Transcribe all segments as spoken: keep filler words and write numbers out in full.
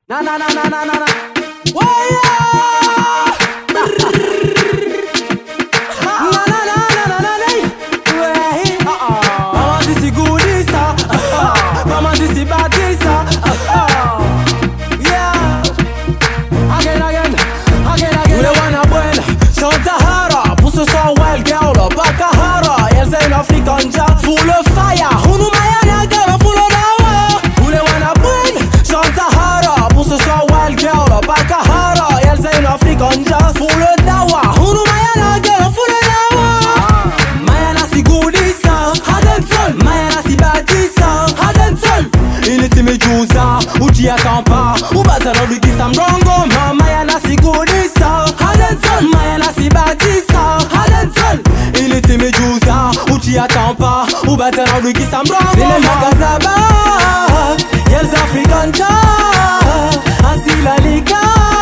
Na na na na na na na. Waya. Na na na na na na na. Wey. Mama disi goodisa. Mama disi badisa. Yeah. Again again. Again again. Ule wana buena. Chanta hara. Pour ce soir wild girl. Baka hara. Elles aiment l'African jazz. Full of fire. Hunu mayana girl. Full of dawa. Ule wana buena. Chanta hara. Pour ce soir wild girl. Baka hara. Elles aiment l'African jazz. Full of dawa. Hunu mayana girl. Full of dawa. Mayana si goodisa. Hadenson. Mayana si badisa. Hadenson. Il est mejusa. Ou t'y attends pas. Ou bazar lui qui s'ambrongo. Mayana si goodisa. Hadenson. Mayana si badisa. Hadenson. Il était mejusa. Ou t'y attends pas. Ou bazar lui qui s'ambrongo. C'est les Magazaba. Y'a les African jazz. Ainsi la liga.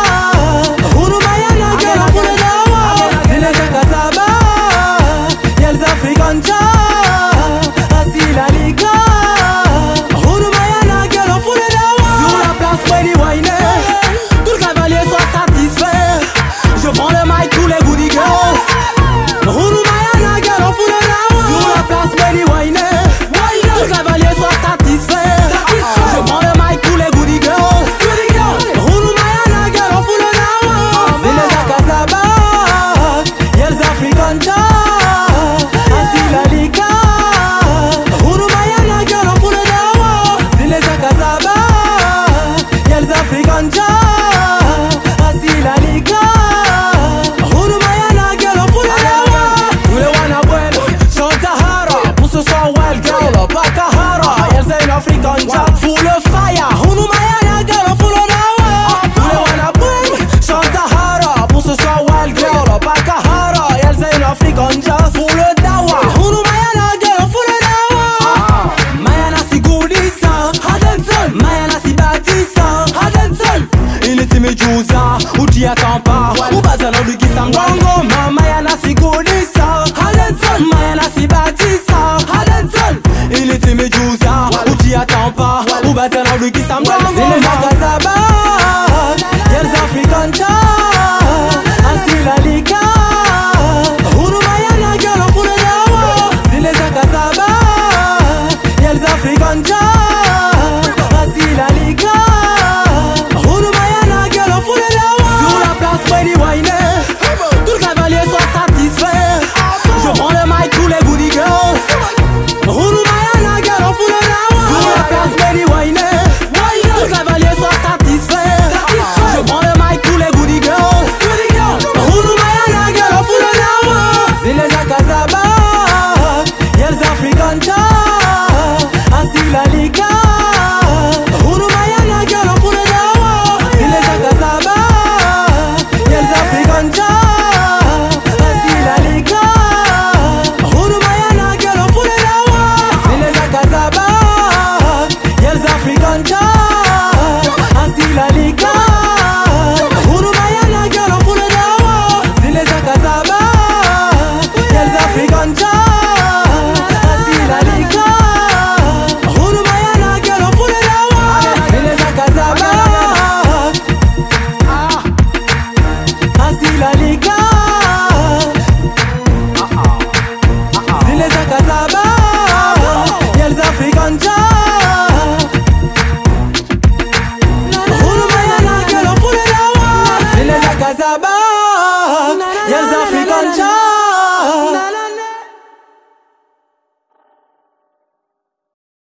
Hunu mayana girl. Full of dawa. C'est les Magazaba. Y'a les African jazz. Ainsi la liga. Hunu mayana girl. Full of dawa. Sur la place Wendy Wayne. Tout le cavalier soit satisfait. Je prends le mic tous les goody girls. Hunu mayana girl. Full of dawa. Sur la place Wendy Wayne. Tout le cavalier soit satisfait. Je prends le mic tous les goody girls. Hunu mayana girl. Full of dawa. C'est les Akazaba. Y'a les African jazz. Ainsi la liga. Hunu mayana girl. Full of dawa. C'est les Akazaba. Y'a les African jazz. Ainsi la liga. Hunu mayana girl. Full of dawa. Tous les wana bueno. Chanta hara. Pour ce soir wild girl. Baka hara. Y'a les African jazz. Full of fire. Hunu mayana girl. Full of dawa. Tous les wana bueno. Chanta hara. Pour ce soir wild girl. Baka hara. Y'a les African jazz. Full of dawa. Hunu mayana girl. Full of dawa. Mayana si goodisa. Hadenson. Mayana si badisa. Hadenson. Il était mejusa. Ou t'y attends pas. Ou bazar lui qui s'ambrongo. Mayana si goodisa. Hadenson. Mayana si badisa. Hadenson. Il était mejusa. Ou t'y attends pas. Ou bazar lui qui s'ambrongo. C'est les Magazaba.